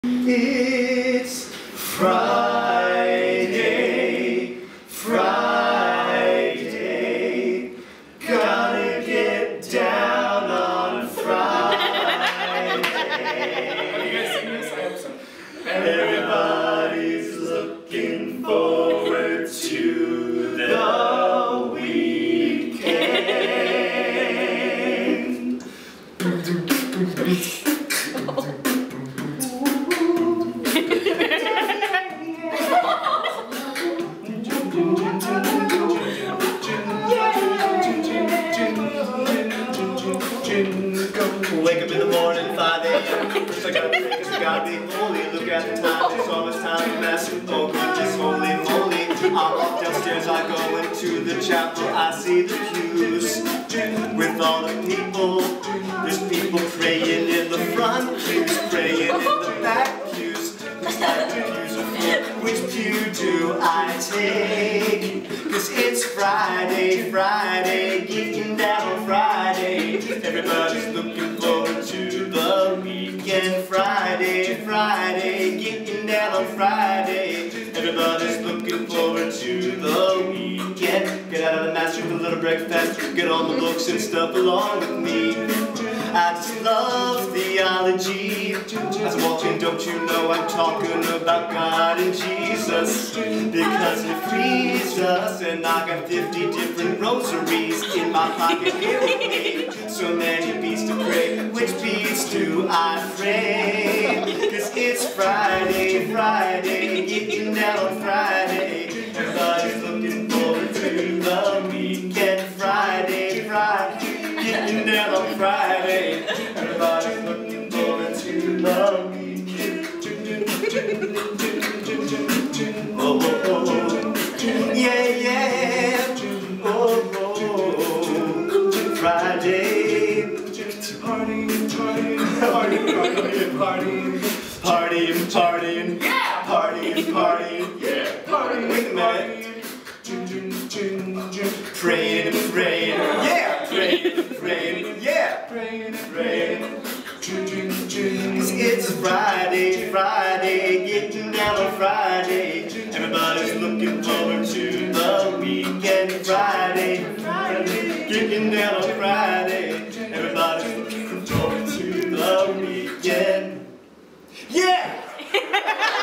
It's Friday, Friday, gotta get down on Friday. Have you guys seen this? I hope so. Everybody's looking forward to the weekend. Wake up in the morning, 5 a.m. First I gotta pray, cause I gotta be holy. Look at the time, it's almost time to mass. Oh goodness, holy moly. I walk downstairs, I go into the chapel. I see the pews with all the people. There's people praying in the front pews, praying in the back pews. Just like the pews are full, which pew do I take? Cause it's Friday, Friday, getting down on Friday. Everybody's looking forward to the weekend. Friday, Friday, getting down on Friday. Everybody's looking forward to the weekend. Get out of the master with a little breakfast. Get on the books and stuff along with me. I just love theology. As I'm walking, don't you know I'm talking about God and Jesus? Because He frees us, and I got 50 different rosaries in my pocket here with me. So many beats to pray. Which beats do I pray? Cause it's Friday, Friday, getting down on Friday. Everybody's looking forward to the weekend. Friday, Friday, getting down on Friday. Everybody's looking forward to the weekend. Oh, oh, oh. Yeah, yeah. Oh, oh. Friday. Partying, partying, partying, partying, partying, partying, yeah, partying, partying, yeah, partying. Wait a minute. Praying and praying, yeah, praying and praying, yeah, praying and praying. Cause it's Friday, Friday, getting down on Friday. Everybody's looking forward to the weekend. Friday, Friday, getting down on Friday. Everybody's looking forward to the weekend. Yeah!